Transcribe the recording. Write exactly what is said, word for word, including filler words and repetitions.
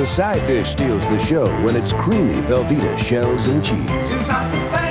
side dish steals the show when it's creamy Velveeta Shells and Cheese. It's not the same.